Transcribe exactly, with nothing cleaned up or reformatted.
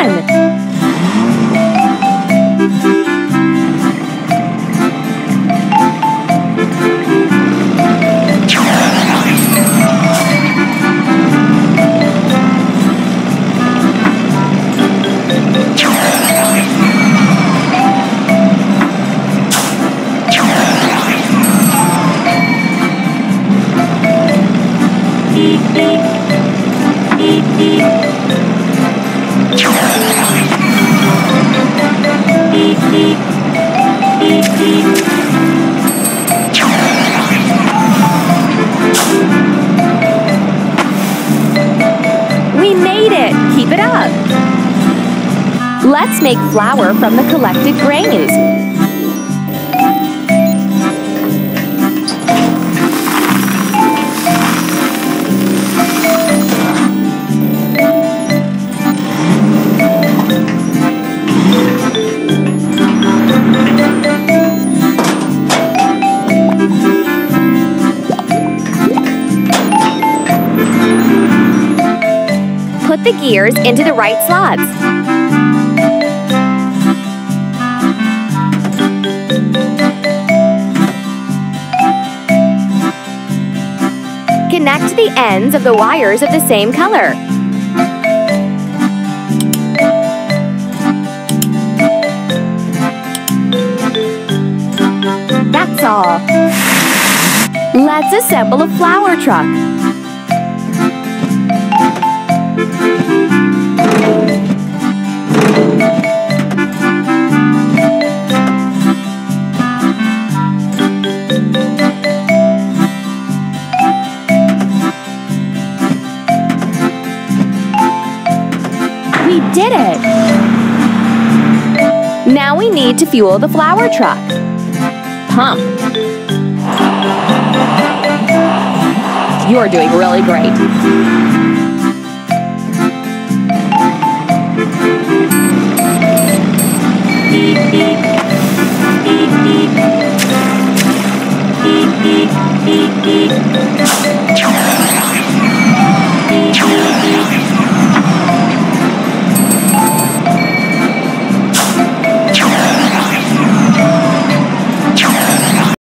fun! We made it! Keep it up! Let's make flour from the collected grains. Put the gears into the right slots. Connect the ends of the wires of the same color. That's all. Let's assemble a flour truck. We did it! Now we need to fuel the flour truck. Pump. You're doing really great.